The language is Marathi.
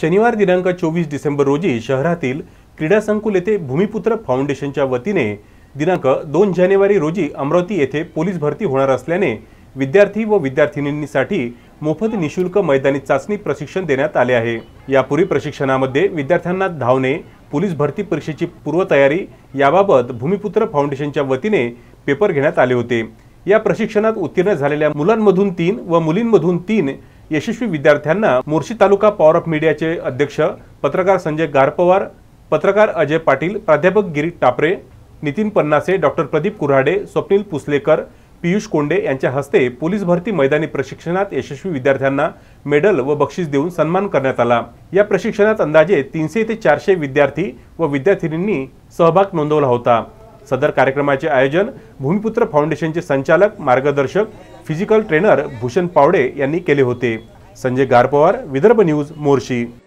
शनिवार दिनांक 24 डिसेंबर रोजी शहरातील क्रीडा संकुल येथे भूमिपुत्र फाउंडेशनच्या वतीने दिनांक 2 जानेवारी रोजी अमरावती येथे पोलीस भरती होणार असल्याने विद्यार्थी व विद्यार्थिनींसाठी मोफत निशुल्क मैदानी चाचणी प्रशिक्षण देण्यात आले आहे। यापूर्वी प्रशिक्षणामध्ये विद्यार्थ्यांना धावणे, पोलीस भरती परीक्षेची पूर्वतयारी याबाबत भूमिपुत्र फाउंडेशनच्या वतीने पेपर घेण्यात आले होते। या प्रशिक्षणात उत्तीर्ण झालेल्या मुलांमधून 3 व मुलींमधून 3 यशस्वी विद्यार्थ्यांना मोर्शी तालुका पॉवर ऑफ मीडियाचे अध्यक्ष पत्रकार संजय गारपवार, पत्रकार अजय पाटील, प्राध्यापक गिरीश टापरे, नितीन पन्नासे, डॉक्टर प्रदीप कुऱ्हाडे, स्वप्नील पुसलेकर, पीयूष कोंडे यांच्या हस्ते पोलीस भरती मैदानी प्रशिक्षणात यशस्वी विद्यार्थ्यांना मेडल व बक्षीस देऊन सन्मान करण्यात आला। या प्रशिक्षणात अंदाजे 300 ते 400 विद्यार्थी व विद्यार्थिनींनी सहभाग नोंदवला होता। सदर कार्यक्रमाचे आयोजन भूमिपुत्र फाउंडेशनचे संचालक, मार्गदर्शक, फिजिकल ट्रेनर भूषण पावडे यांनी केले होते। संजय गारपवार, विदर्भ न्यूज, मोर्शी।